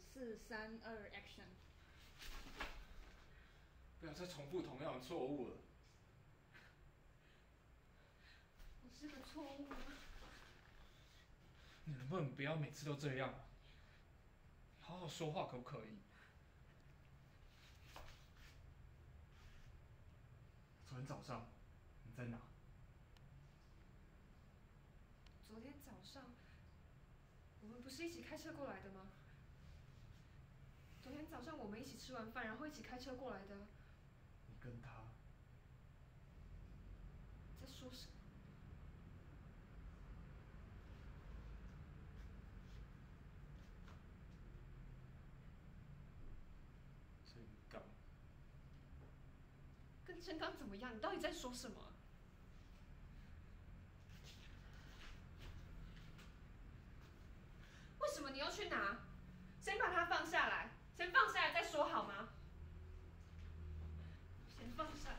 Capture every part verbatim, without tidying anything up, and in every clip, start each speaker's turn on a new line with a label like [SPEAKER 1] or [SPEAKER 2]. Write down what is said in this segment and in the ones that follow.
[SPEAKER 1] 四三二 ，Action！
[SPEAKER 2] 不要再重复同样的错误了。
[SPEAKER 3] 我是个错误吗？
[SPEAKER 2] 你能不能不要每次都这样啊？好好说话可不可以？昨天早上你在哪？
[SPEAKER 3] 昨天早上，我们不是一起开车过来的吗？昨天早上我们一起吃完饭，然后一起开车过来的。
[SPEAKER 2] 你跟他
[SPEAKER 3] 在说什么？
[SPEAKER 2] 真刚。
[SPEAKER 3] 跟真刚怎么样？你到底在说什么？为什么你要去拿？先把它放下来，先放下来再说好吗？先放下来。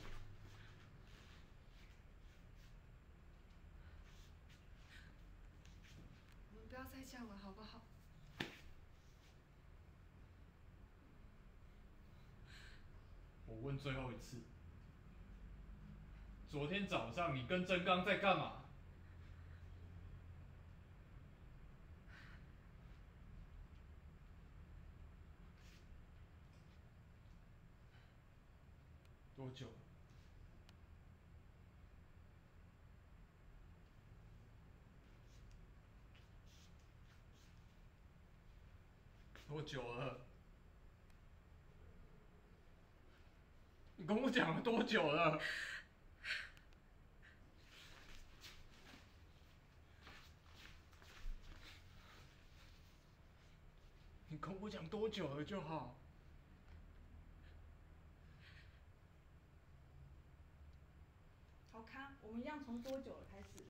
[SPEAKER 3] 我们不要再这样了，好不好？
[SPEAKER 2] 我问最后一次，昨天早上你跟真刚在干嘛？多久了？多久了？你跟我讲了多久了？你跟我讲多久了就好。
[SPEAKER 1] 好，卡，我们一样从多久了开始。